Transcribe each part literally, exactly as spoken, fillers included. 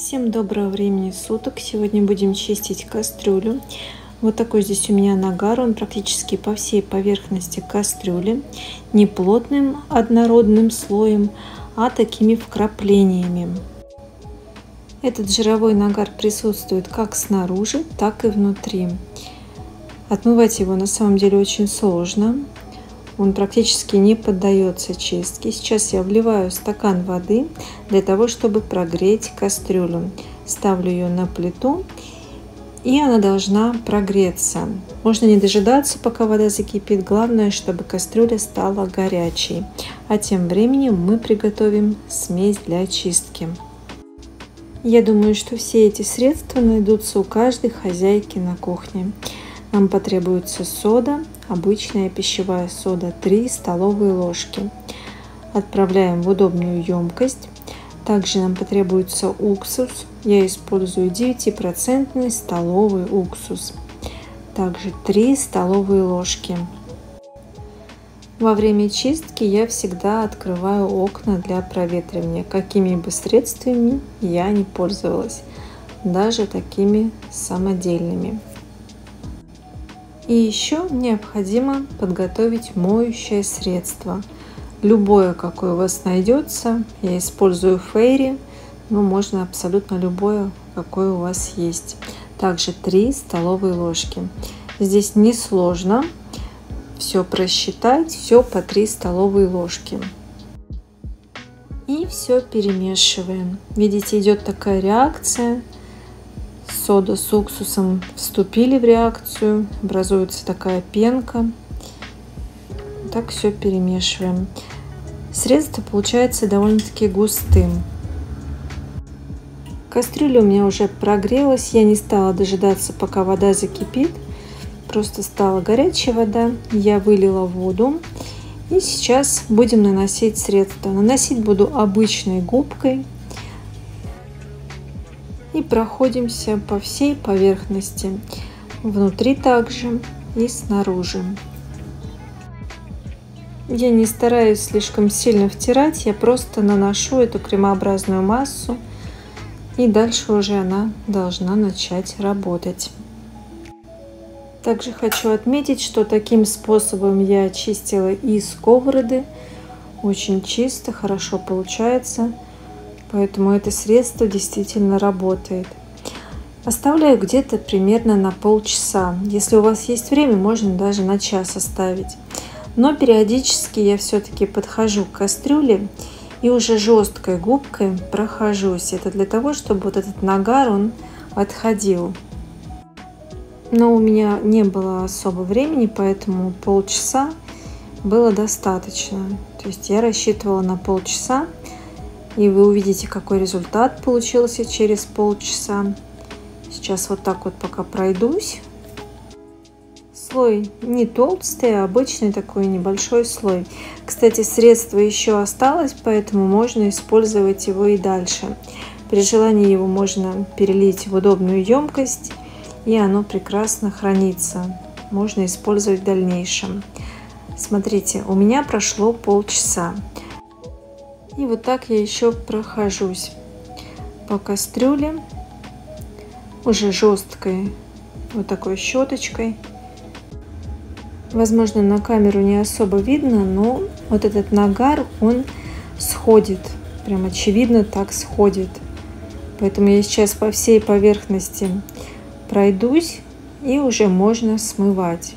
Всем доброго времени суток! Сегодня будем чистить кастрюлю. Вот такой здесь у меня нагар, он практически по всей поверхности кастрюли, не плотным однородным слоем, а такими вкраплениями. Этот жировой нагар присутствует как снаружи, так и внутри. Отмывать его на самом деле очень сложно. Он практически не поддается чистке. Сейчас я вливаю стакан воды для того, чтобы прогреть кастрюлю. Ставлю ее на плиту, и она должна прогреться. Можно не дожидаться, пока вода закипит. Главное, чтобы кастрюля стала горячей. А тем временем мы приготовим смесь для очистки. Я думаю, что все эти средства найдутся у каждой хозяйки на кухне. Нам потребуется сода, обычная пищевая сода, три столовые ложки. Отправляем в удобную емкость. Также нам потребуется уксус. Я использую девятипроцентный столовый уксус. Также три столовые ложки. Во время чистки я всегда открываю окна для проветривания. Какими бы средствами я не пользовалась, даже такими самодельными. И еще необходимо подготовить моющее средство. Любое, какое у вас найдется. Я использую Фейри, но можно абсолютно любое, какое у вас есть. Также три столовые ложки. Здесь несложно все просчитать, все по три столовые ложки. И все перемешиваем. Видите, идет такая реакция. Сода с уксусом вступили в реакцию, образуется такая пенка. Так все перемешиваем. Средство получается довольно-таки густым. Кастрюля у меня уже прогрелась, я не стала дожидаться, пока вода закипит. Просто стала горячая вода, я вылила воду. И сейчас будем наносить средство. Наносить буду обычной губкой. И проходимся по всей поверхности, внутри также и снаружи. Я не стараюсь слишком сильно втирать, я просто наношу эту кремообразную массу, и дальше уже она должна начать работать. Также хочу отметить, что таким способом я очистила и сковороды. Очень чисто, хорошо получается. Поэтому это средство действительно работает. Оставляю где-то примерно на полчаса. Если у вас есть время, можно даже на час оставить. Но периодически я все-таки подхожу к кастрюле и уже жесткой губкой прохожусь. Это для того, чтобы вот этот нагар, он отходил. Но у меня не было особо времени, поэтому полчаса было достаточно. То есть я рассчитывала на полчаса. И вы увидите, какой результат получился через полчаса. Сейчас вот так вот пока пройдусь. Слой не толстый, а обычный такой небольшой слой. Кстати, средство еще осталось, поэтому можно использовать его и дальше. При желании его можно перелить в удобную емкость, и оно прекрасно хранится. Можно использовать в дальнейшем. Смотрите, у меня прошло полчаса. И вот так я еще прохожусь по кастрюле, уже жесткой, вот такой щеточкой. Возможно, на камеру не особо видно, но вот этот нагар, он сходит, прям очевидно так сходит. Поэтому я сейчас по всей поверхности пройдусь, и уже можно смывать.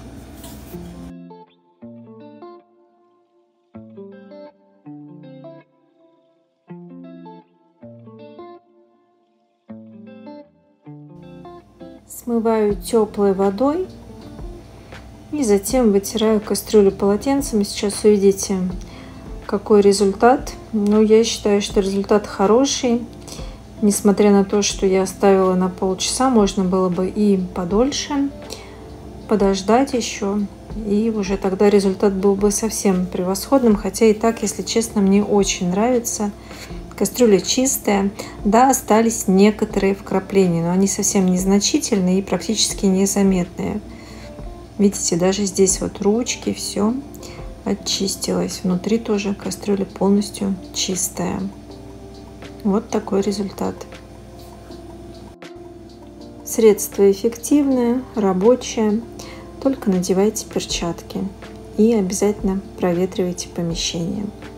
Смываю теплой водой и затем вытираю кастрюлю полотенцем. Сейчас увидите, какой результат. Но я считаю, что результат хороший. Несмотря на то, что я оставила на полчаса, можно было бы и подольше подождать еще. И уже тогда результат был бы совсем превосходным. Хотя и так, если честно, мне очень нравится. Кастрюля чистая. Да, остались некоторые вкрапления, но они совсем незначительные и практически незаметные. Видите, даже здесь вот ручки, все очистилось. Внутри тоже кастрюля полностью чистая. Вот такой результат. Средство эффективное, рабочее, только надевайте перчатки и обязательно проветривайте помещение.